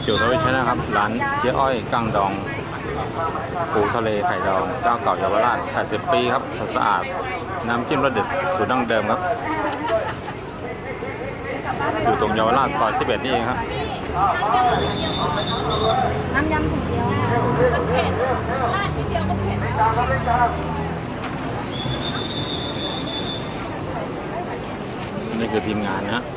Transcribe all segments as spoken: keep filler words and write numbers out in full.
จุดทวิชนะครับร้านเจ๊อ้อยกั้งดองปูทะเลไข่ดองเจ้าเก่าเยาวราชแปดสิบปีครับสะอาดน้ำจิ้มรสเด็ดสูตรดั้งเดิมครับอยู่ตรงเยาวราชซอยสิบเอ็ดนี่เองครับน้ำยำถุงเดียวมันเผ็ดราดนิดเดียวก็เผ็ดแล้วนี่คือทีมงานนะ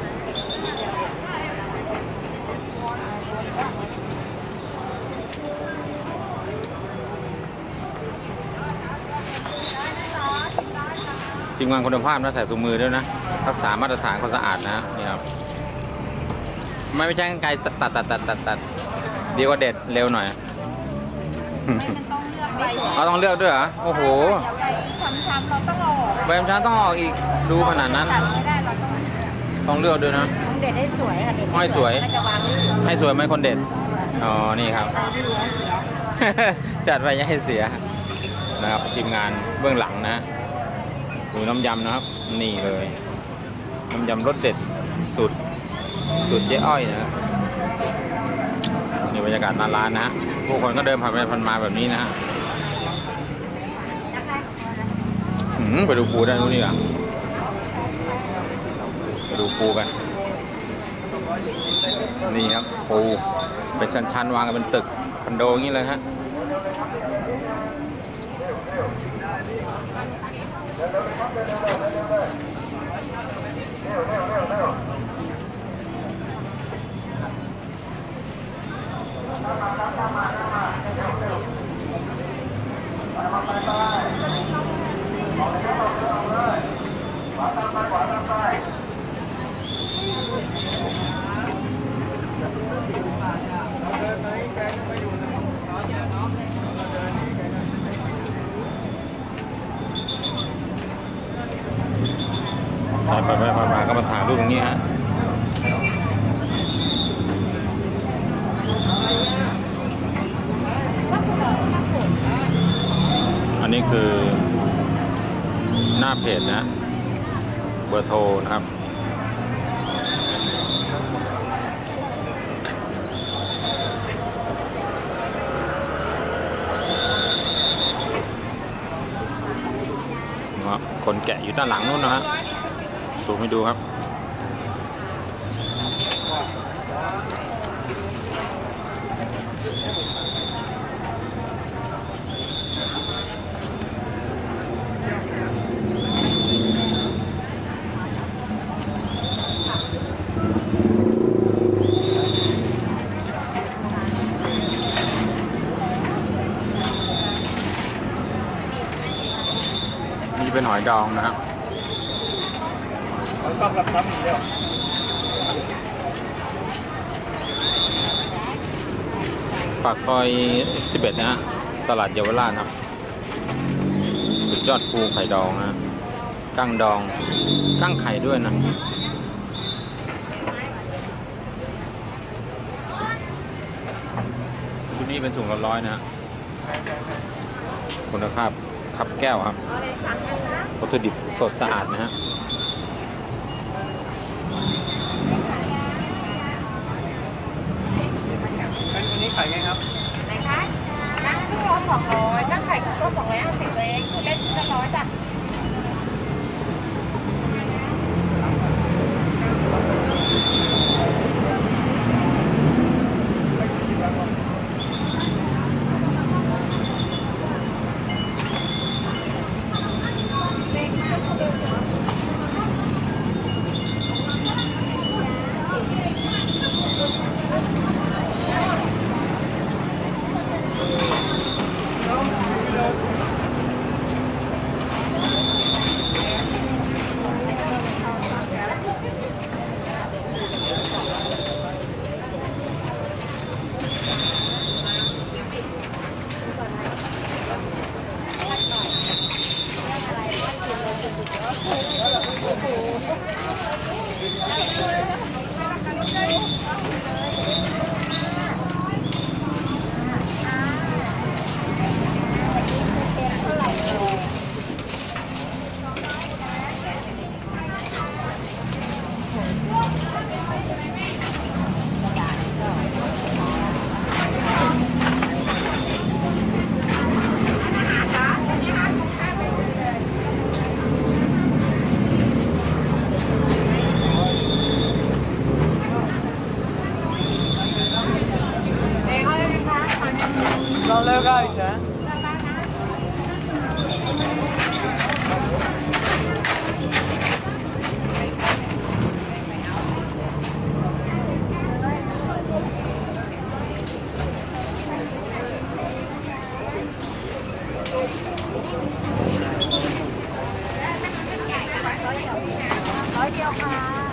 ทีมงานคุณภาพนะใส่ถุงมือด้วยนะรักษามาตรฐานความสะอาดนะนี่ครับไม่ไม่ใช่กันไกลตัดตัดตัดตัดตัดดีกว่าเด็ดเร็วหน่อยเราต้องเลือกด้วยเหรอโอ้โหช้ำๆเราต้องออกใบช้ำต้องออกอีกดูขนาดนั้นต้องเลือกด้วยนะเด็ดให้สวยค่ะเด็ดให้สวยให้สวยไหมคนเด็ดอ๋อนี่ครับจัดไปอย่าให้เสียนะครับทีมงานเบื้องหลังนะดูน้ำยำนะครับนี่เลยน้ำยำรสเด็ดสุดสุดเจ๊อ้อยนะนี่บรรยากาศหน้าร้านนะผู้คนก็เดินผ่านไปผ่านมาแบบนี้นะฮะไปดูปูได้นู้นนี่อ่ะไปดูปูกันนี่ครับปูเป็นชั้นๆวางกันเป็นตึกคอนโดอย่างนี้เลยฮะใส่ไปไปมาก็มาถ่ายรูปอย่างนี้ฮะอันนี้คือหน้าเพจนะเบอร์โทรนะครับคนแกะอยู่ด้านหลังนู้นนะฮะซูมให้ดูครับนี่เป็นหอยดองนะครับชอบรับน้ำอีกแล้วปากซอยสิบเอ็ดนะฮะตลาดเยาวราชครับสุดยอดปูไข่ดองนะกั้งดองกั้งไข่ด้วยนะชุดนี้เป็นถุงละร้อยนะคุณภาพคับแก้วครับวัตถุดิบสดสะอาดนะฮะวันนี้ขายไงครับไหนคะกั้งครึ่งโลสองร้อยกั้งไข่ครึ่งโลสองร้อยห้าสิบเองคุณเล่นชิ้นละร้อยจ้ะอยเดียวค่ะ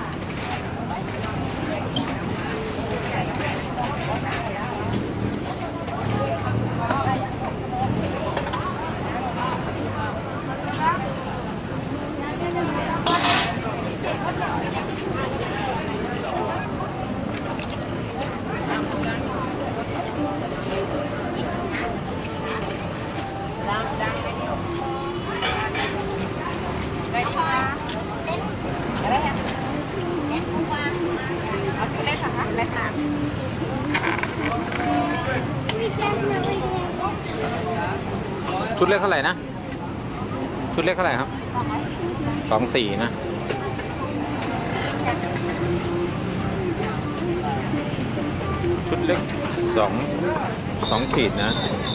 ชุดเล็กเท่าไหร่นะ ชุดเล็กเท่าไหร่ครับสองสี่นะ ชุดเล็กสองสองขีดนะ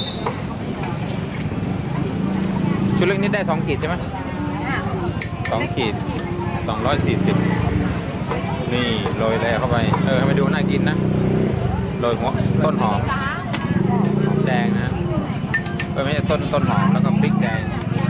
ชุดเล็กนี่ได้สองขีดใช่ไหมสองขีดสองร้อยสี่สิบนี่โรยอะไรเข้าไป เออให้มาดูน่ากินนะโรยหัวต้นหอมหอมแดงนะเออไม่ใช่ต้นต้นหอมแล้วก็พริกแดง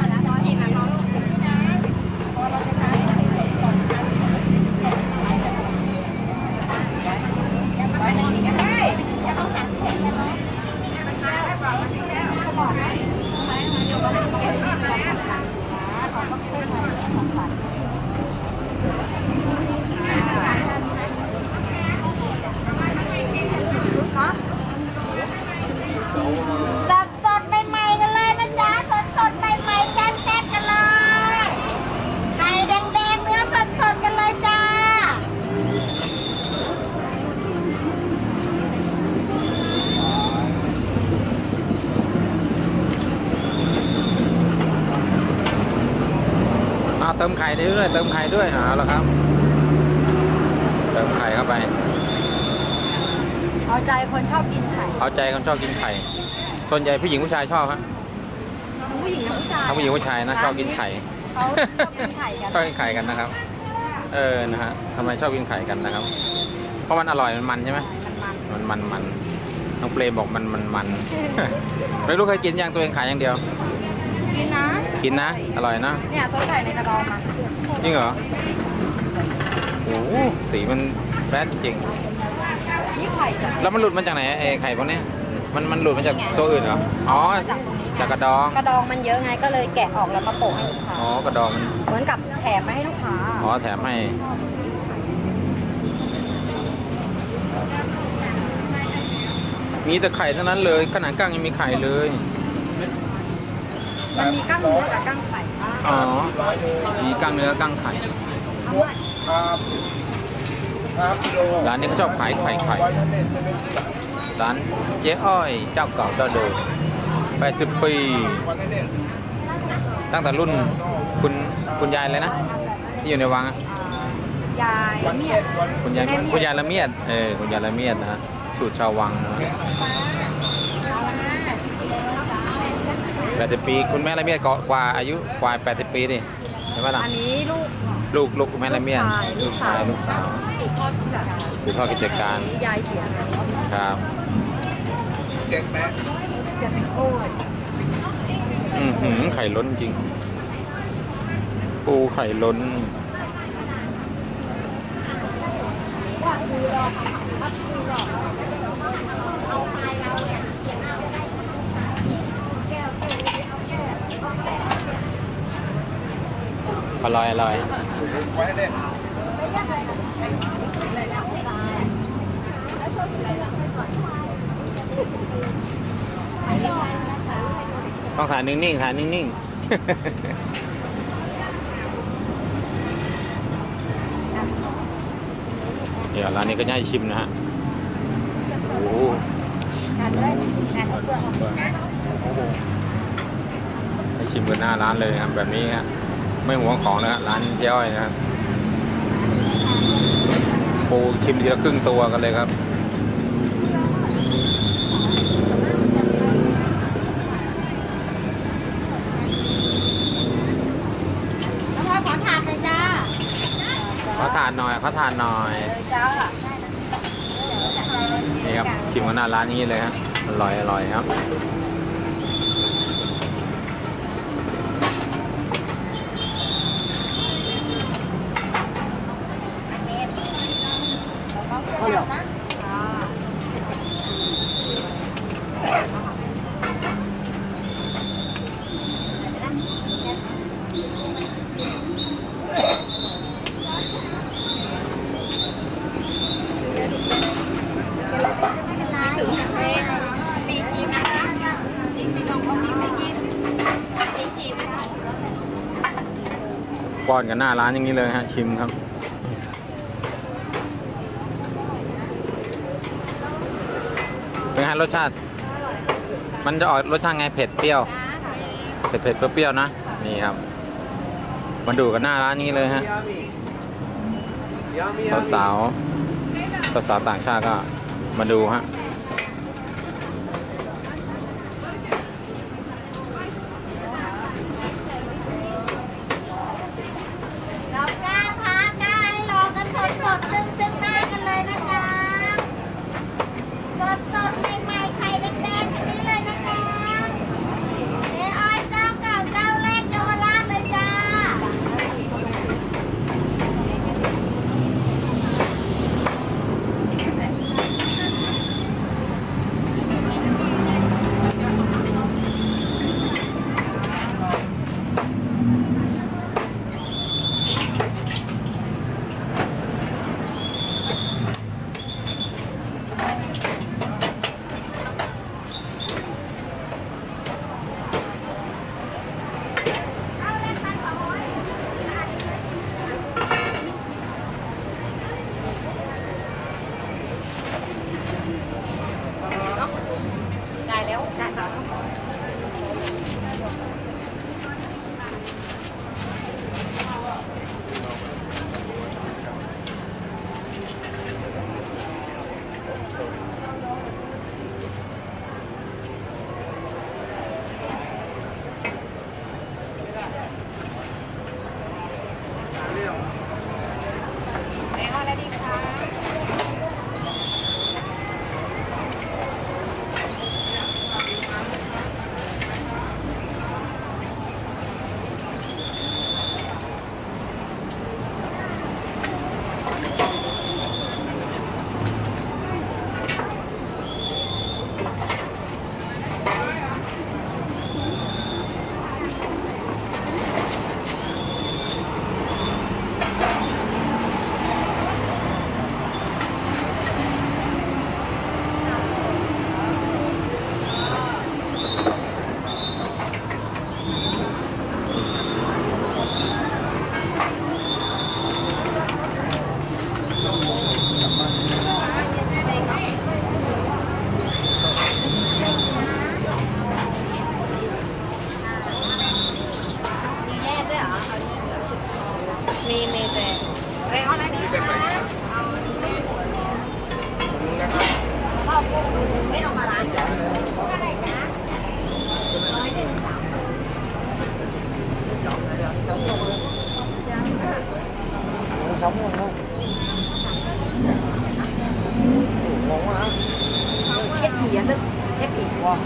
สดสดใหม่ๆกันเลยนะจ๊ะสดสดใหม่ๆแซ่บๆกันเลยไข่แดงๆเนื้อสดสดกันเลยจ้าเอาเติมไข่ด้วยเติมไข่ด้วยเอาละครับเติมไข่เข้าไปเอาใจคนชอบกินไข่เอาใจคนชอบกินไข่ส่วนใหญ่ผู้หญิงผู้ชายชอบฮะทั้งผู้หญิงทั้งผู้ชายทั้งผู้หญิงผู้ชายนะชอบกินไข่เขาชอบกินไข่กันชอบกินไข่กันนะครับ เออนะฮะทำไมชอบกินไข่กันนะครับ เพราะมันอร่อยมันมันใช่ไหมมันมันมันน้องเปรมบอกมันมันมันไม่รู้เคยกินยังตัวเองขายอย่างเดียวกินนะกินนะอร่อยนะเนี่ยซอสไข่ในกระดองมาจริงเหรอโอ้โหสีมันแป๊ดจริงนี่ไข่จ้ะแล้วมันหลุดมาจากไหนไอ้ไข่พวกนี้มันมันหลุดมาจากตัวอื่นเหรออ๋อจากกระดองกระดองมันเยอะไงก็เลยแกะออกแล้วมาโปะให้ลูกค้าอ๋อกระดองมันเหมือนกับแถมมาให้ลูกค้าอ๋อแถมให้มีแต่ไข่เท่านั้นเลยขนาดกั้งยังมีไข่เลยมันมีกั้งเนื้อกับกั้งไข่ค่ะอ๋อมีกั้งเนื้อกั้งไข่ครับครับกิโลร้านนี้เขาชอบขายไข่ไข่ร้านเจ๊อ้อยเจ้าเก่าเจ้าเดิมแปดสิบปีตั้งแต่รุ่นคุณคุณยายเลยนะที่อยู่ในวังอะยายเมียดคุณยายคุณยายละเมียดเออคุณยายละเมียดนะฮะสูตรชาววังนะแปดสิบปีคุณแม่ละเมียดก็กว่าอายุกว่าแปดสิบปีดิใช่ไหมล่ะอันนี้ลูกลูกลูกคุณแม่ละเมียดลูลูกกชาชาย ยลูกสาวติดทอดกิจการสืบทอดกิจการยายเสียแล้วครับเด็กแม่จะเป็นโอ้ยอือหือไข่ล้นจริงปูไข่ล้นอร่อยอร่อยไว้ให้เด็กต้องถ่ายนิ่งๆถ่ายนิ่งๆ เดี๋ยวร้านนี้ก็ย่ายชิมนะฮะ โอ้โหงานเลยงานเอาเปลือกออกนะให้ชิมกันหน้าร้านเลยครับแบบนี้ฮะไม่หวงของนะฮะร้านเจ๊อ้อยนะครับปูชิมทีละครึ่งตัวกันเลยครับแล้วพอขอถาดเลยจ้าขอทานหน่อยขอทานหน่อยเลยจ้านี่ครับชิมกันหน้าร้านนี้เลยฮะอร่อยอร่อยครับป้อนกันหน้าร้านอย่างนี้เลยฮะชิมครับเป็นไงรสชาติมันจะออกรสชาติไงเผ็ดเปรี้ยวเผ็ดเผ็ดเปรี้ยวๆนะนี่ครับมาดูกันหน้าร้านนี้เลยฮะสาวสาวสาวต่างชาติก็มาดูฮะเรากล้าท้ากล้าให้ลองกันสดสดซึ่งซึ่งหน้ากันเลยนะจ๊ะสดสดใหม่ๆไข่แดงๆแบบนี้เลยนะจ๊ะเจ๊อ้อยเจ้าเก่าเจ้าแรกเยาวราชเลยจ้า ได้แล้วได้แล้วแม่เอาอะไรดีคะมีมีแต่เรียกอะไรดีคะเอาแล้วก็กุ้งไม่เอามาล้างอะไรนะร้อยหนึ่งสาม sống luôn không? Ngon quá hả? ép gì vậy Đức? Ép gì? Wow.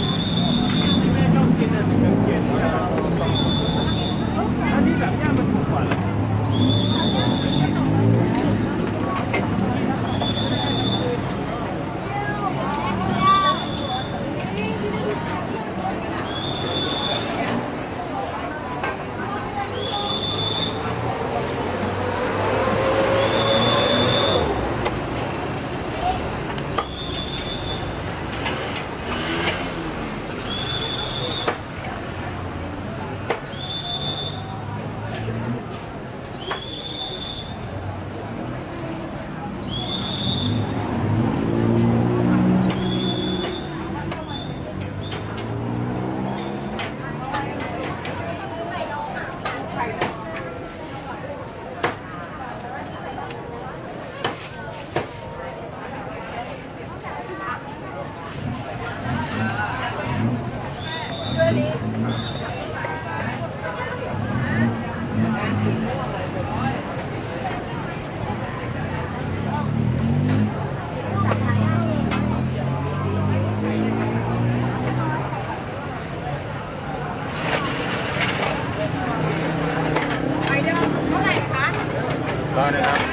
ร้อยหนึงครับ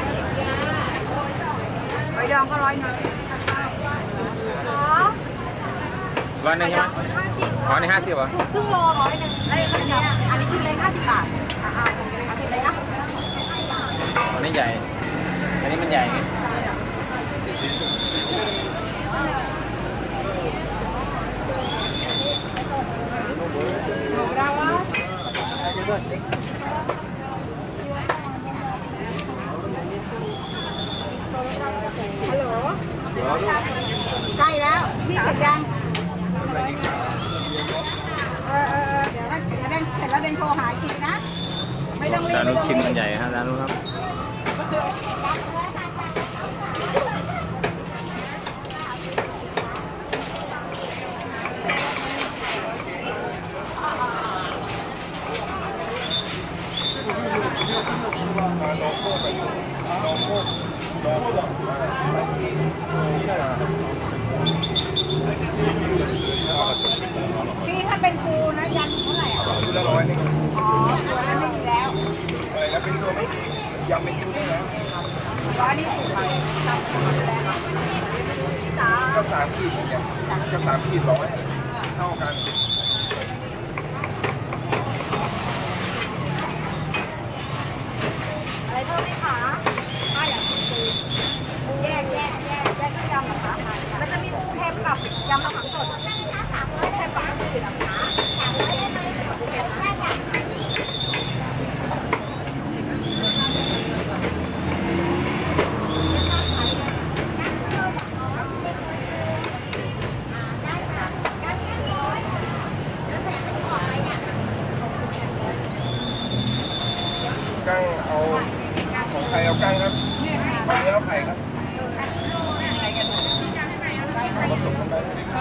หอยดองก็ร้อยหนึ่งอ๋อร้อยหนึงใช่ไหมห้าสิบอ๋อนี่ห้าสิบเหรอครึ่งโลร้อยหนึ่งอันนี้ก็เนี่ยอันนี้ชุดเล็กห้าสิบบาทอ่าเอาชุดเล็กนะอันนี้ใหญ่ อันนี้มันใหญ่ไงเราว่า Đây, ฮัลโหลใกล้แล้วพี่เสร็จยังเออเออเดี๋ยวเดี๋ยวเบนเสร็จแล้วเบนโทรหาอีกทีนะไม่ต้องรีบร้านลูกชิ้นมันใหญ่ฮะร้านลูกครับพี่ถ้าเป็นปูนะยันเท่าไหร่อ่ะชุดละร้อยนี่อ๋อตัวนั้นไม่มีแล้วอะไรแล้วเป็นตัวไม่มียำเป็นชุดได้แล้วร้อยนี่ถูกไปทำหมดแล้วจ้าก็สามขีดเนี่ยก็สามขีดร้อยเท่ากันอะไรเท่าไหร่คะก็อย่างปูปูแยกแยกแยกแยกก็ยำเหรอคะแล้วจะมีปูเค็มกับยำมะขามสดสามร้อยเค็มกับปูอื่นนะคะสามร้อยได้ไหมปูเค็มได้จ้ะกั้งเอาของใครเอากั้งครับของนี้เอาไข่ครับผสมกันไป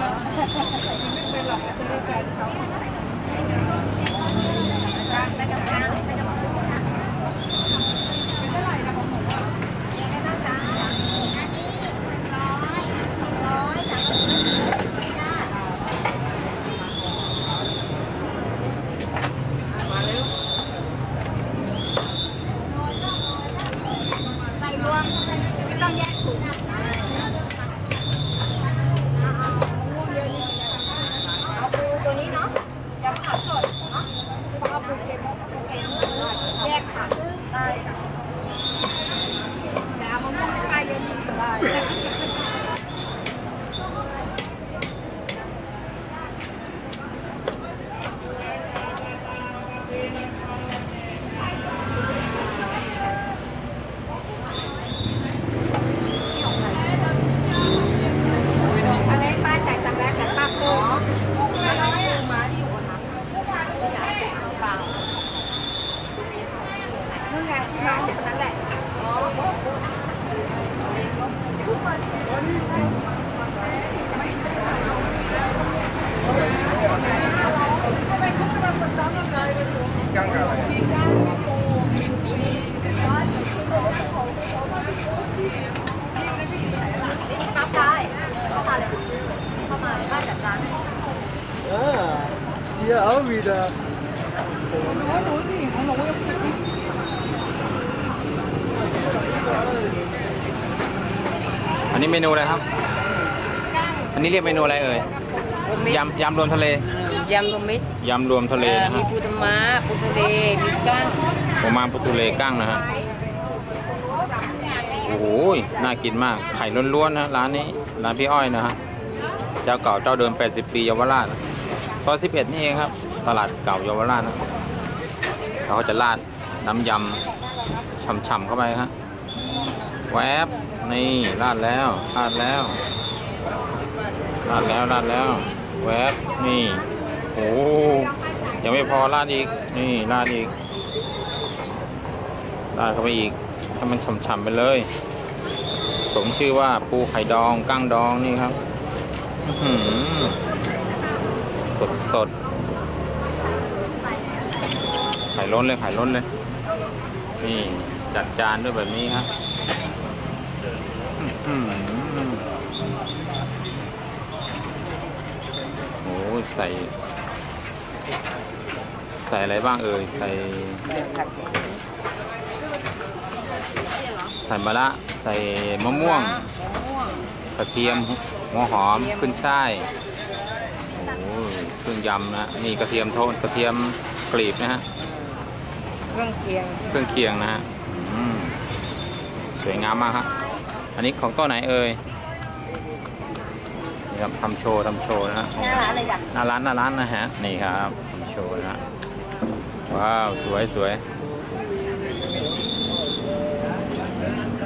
ไปกับช้างไปกับปูค่ะเป็นเท่าไหร่นะของหนูอ่ะเนี่ยนะจ๊ะอันนี้ร้อยร้อยสามร้อยจ้ามาเร็วใส่รวมไม่ต้องแยกถุงเอาปูตัวนี้เนาะยำผักสดเนาะเอาปูเค็มปูเค็มแยกค่ะได้ค่ะแต่เอามะม่วงไม่ไปเดี๋ยวนี้ได้อันนี้ป้าจ่ายตังค์แล้วแต่ป้าโกงแล้วน้องปูมาที่อยู่ค่ะเปล่านู่นไงที่ร้านอยู่ตรงนั้นแหละอ๋อกั้งกับอะไรปั๊บได้เข้ามาเลยเข้ามาเลยป้าจัดการให้ Ah, ja, auch wieder. อันนี้เมนูอะไรครับ อันนี้เรียกเมนูอะไรเอ่ย ยำยำรวมทะเลยำรวมมิตรยำรวมทะเลเอ่อนะมีฮะปูตะม้าปูทะเล มีกั้งประมาณปูทะเลกั้งนะฮะ โอ้โหน่ากินมาก ไข่ล้วนๆนะร้านนี้ ร้านพี่อ้อยนะฮะ เจ้าเก่าเจ้าเดิมแปดสิบปีเยาวราชซอยสิบเอ็ดนี่เองครับ ตลาดเก่าเยาวราชนะเขาก็จะราดน้ำยำฉ่ำๆเข้าไปฮะแวบนี่ราดแล้วราดแล้วราดแล้วราดแล้วแวบนี่โอ้ยังไม่พอราดอีกนี่ราดอีกราดเข้าไปอีกให้มันฉ่ำๆไปเลยสมชื่อว่าปูไข่ดองกั้งดองนี่ครับสดสดไข่ล้นเลยไข่ล้นเลยนี่จัดจานด้วยแบบนี้ครับโอ้ใส่ใส่อะไรบ้างเอ่ยใส่ใส่มะระใส่มะม่วงกระเทียมหัวหอมขึ้นช่ายโอ้เครื่องยำนะนี่กระเทียมโทนกระเทียมกลีบนะฮะเครื่องเคียงเครื่องเคียงนะฮะอืมสวยงามมากครับอันนี้ของโต๊ะไหนเอ่ยนี่ครับทำโชว์ทำโชว์นะฮะหน้าร้านอะไรจ้ะหน้าร้านหน้าร้านนะฮะนี่ครับทำโชว์นะฮะว้าวสวยสวย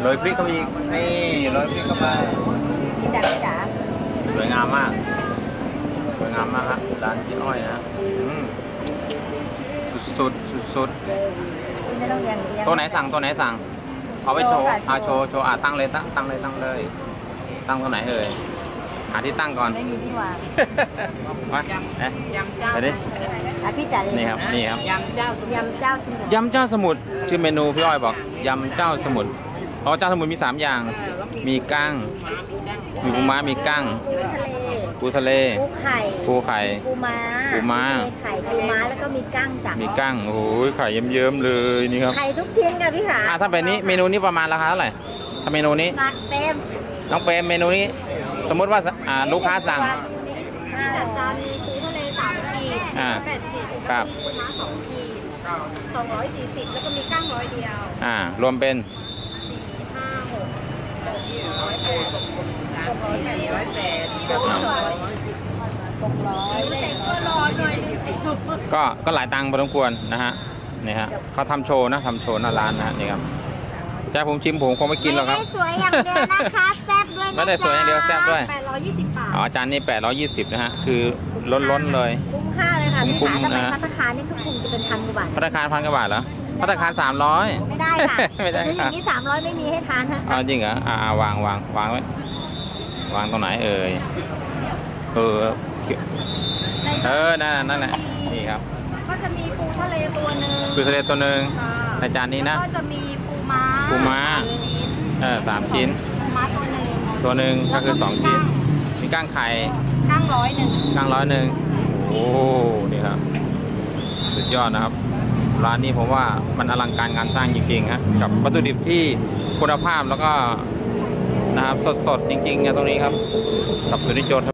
โรยพริกเข้าไปอีกนี่โรยพริกเข้าไปพี่จ๋าพี่จ๋าสวยงามมากสวยงามมากครับร้านพี่อ้อยนะอืมสุดสุดสุดสุดพี่ไม่ต้องเรียนเรียนตัวไหนสั่งตัวไหนสั่งเอาไปโชว์โชว์ค่ะอ่าโชโชว์ว์โชว์อ่าตั้งเลยตั้งตั้งเลยตั้งเลย ตั้งตัวไหนเอ่ยหาที่ตั้งก่อนไม่มีที่วางมาเอ๊ะยำเจ้าไปดิอ่ะพี่จ๋าเลยนี่ครับนี่ครับยำเจ้าสมุทรยำเจ้าสมุทรยำเจ้าสมุทรชื่อเมนูพี่อ้อยบอกยำเจ้าสมุทรอ๋อเจ้าสมุทรมีสามอย่าง มีกั้ง มีปูม้ามีกั้งปูทะเลปูทะเลปูไข่ปูไข่ปูม้าปูม้าทะเลไข่ปูม้าแล้วก็มีกั้งจ้ะมีกั้งโอ้ยไข่เยิ้มๆเลยนี่ครับไข่ทุกชิ้นค่ะพี่ขาอ่าถ้าแบบนี้เมนูนี้ประมาณราคาเท่าไหร่ถ้าเมนูนี้มาเต็มน้องเปรมเมนูนี้สมมติว่าอ่าลูกค้าสั่งที่จัดจานมีปูทะเลสามขีดอ่าแปดสิบครับปูม้าสองขีดสองร้อยสี่สิบแล้วก็มีกั้งร้อยเดียวอ่ารวมเป็นสี่ห้าหกหกร้อยแปดหกร้อยแปดร้อยแปดหกร้อยหกร้อยเด็กก็รอหน่อยก็ก็หลายตังค์พอสมควรนะฮะนี่ฮะเขาทำโชว์นะทำโชว์หน้าร้านนะฮะนี่ครับจะให้ผมชิมผมคงไม่กินหรอกครับไม่ได้สวยอย่างเดียวนะคะแซ่บด้วยนะไม่ได้สวยอย่างเดียวแซ่บด้วยแปดร้อยยี่สิบบาทอ๋อจานนี้แปดร้อยยี่สิบนะฮะคือล้นๆเลยคุ้มค่าเลยค่ะพี่คุ้ขามๆแต่ไปนะพัฒคารนี่ก็คงจะเป็นพันกว่าบาทพัตตาคารพันกว่าบาทเหรอพัตตาคารสามร้อยไม่ได้ค่ะไม่ได้แต่ถ้าอค่ะย่างนี้สามร้อยไม่มีให้ทานนะอ๋อจริงเหรออ่าอ่าวางวางวางไว้วางตรงไหนเอ่ยเออเออนั่นน่ะนั่นแหละนี่ครับก็จะมีปูทะเลตัวหนึ่งคือทะเลตัวหนึ่งค่ะในจานนี้นะแล้วก็จะมีปูม้าปูม้าสชิ้นเออสามชิ้นปูม้าตัวหนึ่งตัวหนึ่งก็คือสองชิ้นแล้วมีก้างไข่กั้งร้อยหนึ่งก้างร้อยหนึ่งโอ้นี่ครับสุดยอดนะครับ ร้านนี้ผมว่ามันอลังการงานสร้างจริงๆฮะกับวัตถุดิบที่คุณภาพแล้วก็นะครับสดๆจริงๆนะตรงนี้ครับกับสุนิโจ